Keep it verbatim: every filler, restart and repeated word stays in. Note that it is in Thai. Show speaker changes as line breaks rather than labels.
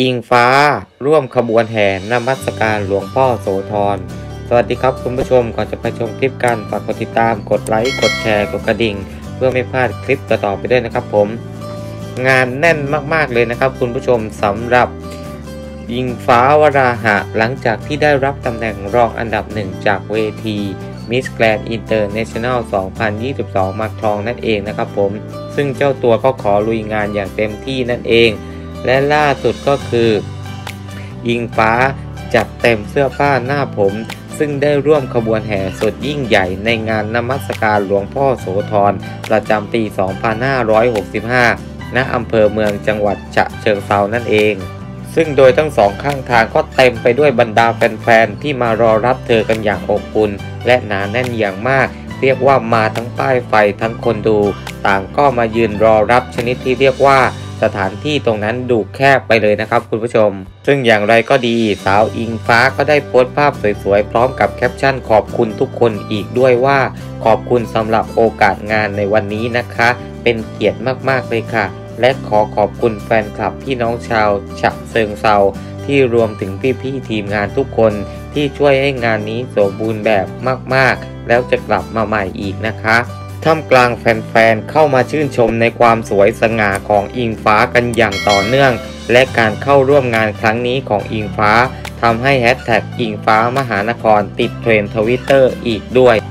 อิงฟ้าร่วมขบวนแห่นมัสการหลวงพ่อโสธรสวัสดีครับคุณผู้ชมก่อนจะไปชมคลิปกันฝากกดติดตามกดไลค์กดแชร์กดกระดิ่งเพื่อไม่พลาดคลิปต่อๆไปด้วยนะครับผมงานแน่นมากๆเลยนะครับคุณผู้ชมสำหรับอิงฟ้าวราหะหลังจากที่ได้รับตำแหน่งรองอันดับหนึ่งจากเวที Miss Grand International สองพันยี่สิบสอง มาครองนั่นเองนะครับผมซึ่งเจ้าตัวก็ขอลุยงานอย่างเต็มที่นั่นเองและล่าสุดก็คืออิงฟ้าจัดเต็มเสื้อผ้าหน้าผมซึ่งได้ร่วมขบวนแห่สุดยิ่งใหญ่ในงานนมัสการหลวงพ่อโสธรประจำปี สองพันห้าร้อยหกสิบห้า ณ อำเภอเมืองจังหวัดฉะเชิงเทรานั่นเองซึ่งโดยทั้งสองข้างทางก็เต็มไปด้วยบรรดาแฟนๆที่มารอรับเธอกันอย่างอบอุ่นและหนาแน่นอย่างมากเรียกว่ามาทั้งป้ายไฟทั้งคนดูต่างก็มายืนรอรับชนิดที่เรียกว่าสถานที่ตรงนั้นดูแคบไปเลยนะครับคุณผู้ชมซึ่งอย่างไรก็ดีสาวอิงฟ้าก็ได้โพสต์ภาพสวยๆพร้อมกับแคปชั่นขอบคุณทุกคนอีกด้วยว่าขอบคุณสำหรับโอกาสงานในวันนี้นะคะเป็นเกียรติมากๆเลยค่ะและขอขอบคุณแฟนคลับพี่น้องชาวฉะเชิงเทราที่รวมถึงพี่ๆทีมงานทุกคนที่ช่วยให้งานนี้สมบูรณ์แบบมากๆแล้วจะกลับมาใหม่อีกนะคะท่ามกลางแฟนๆเข้ามาชื่นชมในความสวยสง่าของอิงฟ้ากันอย่างต่อเนื่องและการเข้าร่วมงานครั้งนี้ของอิงฟ้าทำให้แฮชแท็กอิงฟ้ามหานครติดเทรนด์ทวิตเตอร์อีกด้วย